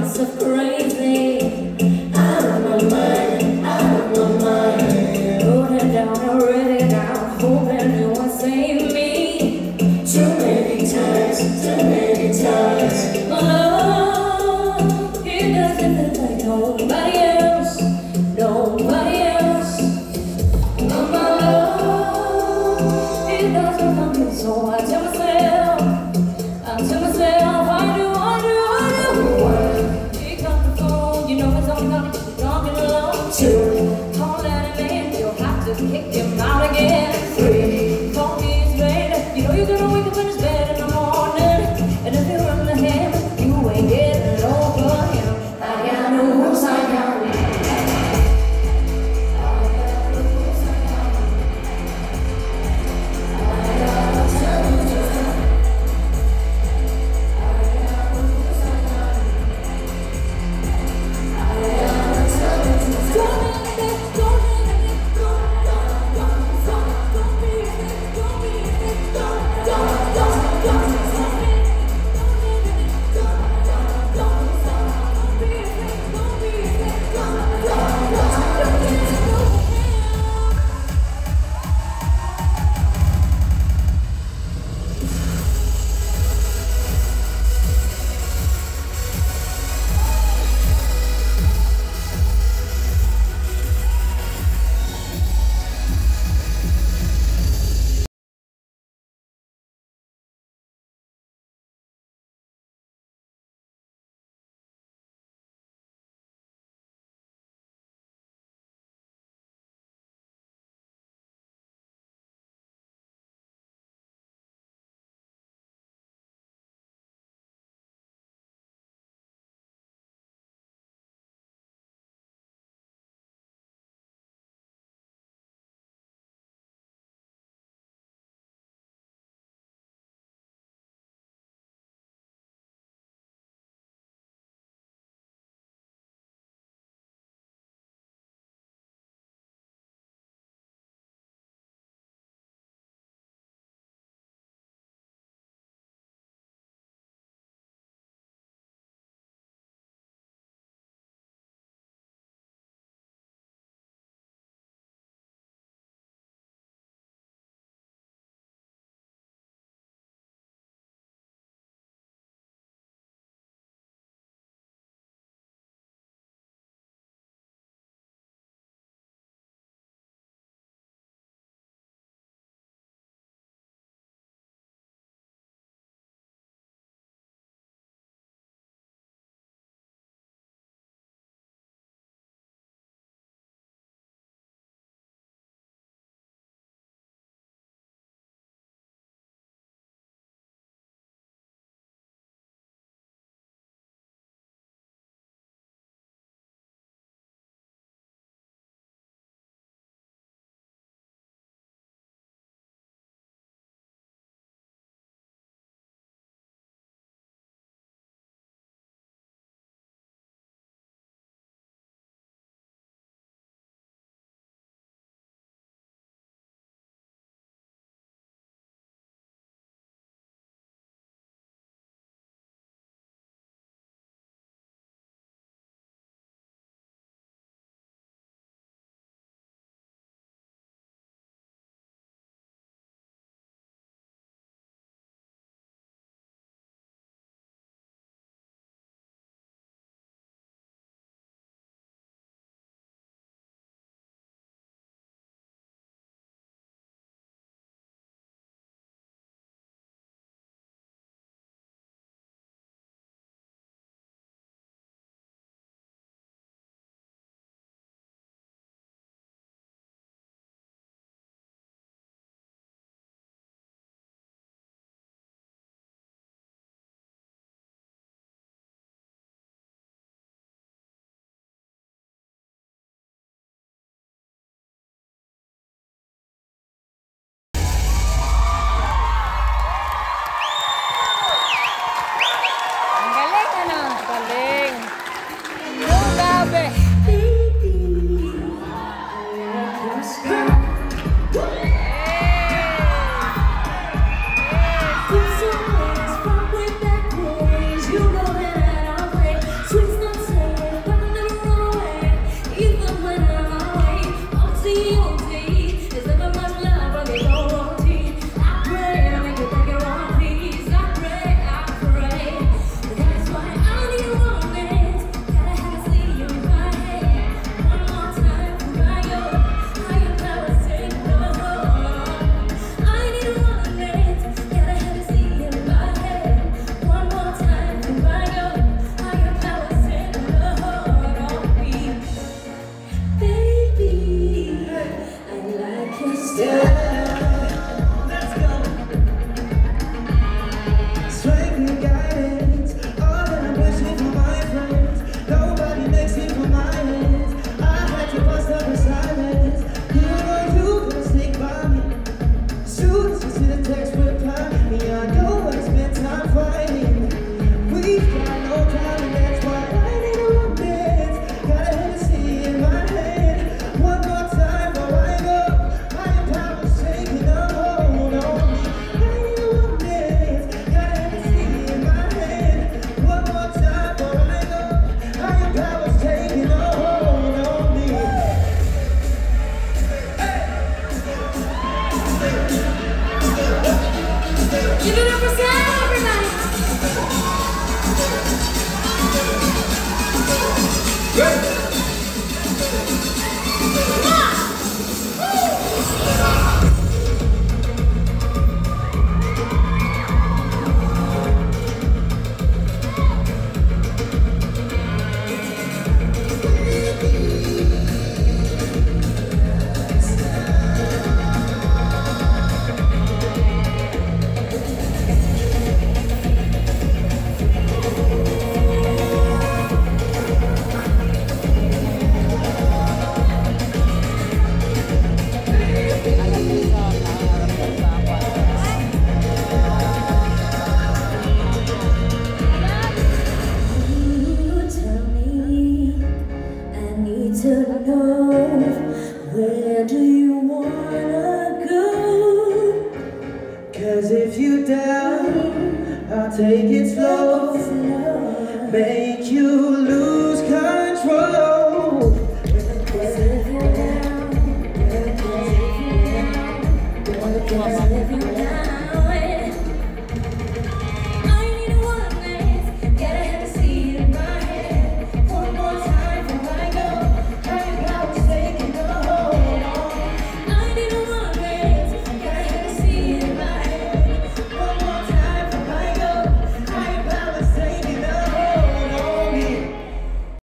myself crazy. Out of my mind, out of my mind. Wrote it down, I read it out, hoping it would save me. Too many times. My love, it doesn't feel like nobody else, nobody else. My love, it doesn't love me, so I tell myself, I do. Pick up the phone, you know it's only gonna keep talking alone. 2, call that man, you'll have to kick him out again. 3, call me his bed, you know you're gonna wake up in his bed in the morning. And if you run the hand, you ain't getting over him. I got no rules, I got no rules. I gotta tell you. Give it up for Sam, everybody. Good. Where do you wanna go? 'Cause if you down, I'll take it slow, make you lose control. 'Cause if you're down,